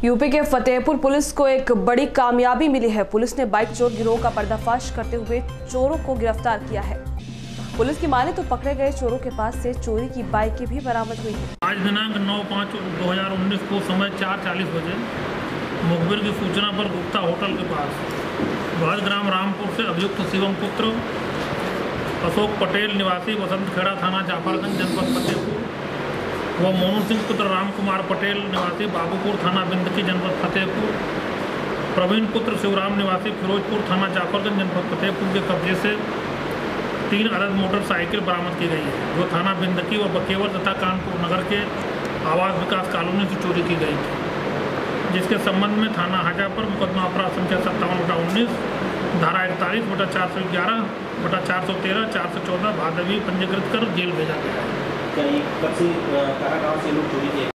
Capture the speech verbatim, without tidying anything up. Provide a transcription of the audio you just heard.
UP के Fatehpur police को एक बड़ी कामयाबी मिली है। पुलिस ने बाइक चोर गिरोह का पर्दाफाश करते हुए चोरों को गिरफ्तार किया है। पुलिस की माने तो पकड़े गए चोरों के पास से चोरी की बाइकें भी बरामद हुई हैं। आज दिनांक नौ पाँच दो हज़ार उन्नीस को समय चार चालीस बजे मुखबिर की सूचना पर गुप्ता होटल के पास भज ग्राम रामपुर से अभियुक्त शिवम पुत्र अशोक पटेल निवासी वसंत खेड़ा थाना जाफरगंज जनपद फतेहपुर व मोनू सिंह पुत्र राम कुमार पटेल निवासी बाबूपुर थाना बिंदकी जनपद फतेहपुर, प्रवीण पुत्र शिवराम निवासी फिरोजपुर थाना जाफरगंज जनपद फतेहपुर के कब्जे से तीन अवैध मोटरसाइकिल बरामद की गई है, जो थाना बिंदकी व बकेवर तथा कानपुर नगर के आवास विकास कॉलोनी से चोरी की गई थी, जिसके संबंध में थाना हाजा पर मुकदमा अपराध संख्या सत्तावन बटा उन्नीस धारा इकतालीस बटा चार सौ ग्यारह बटा चार सौ तेरह चार सौ चौदह भादवी पंजीकृत कर जेल भेजा गया है। कब से कहाँ कहाँ से लोग चोरी किए?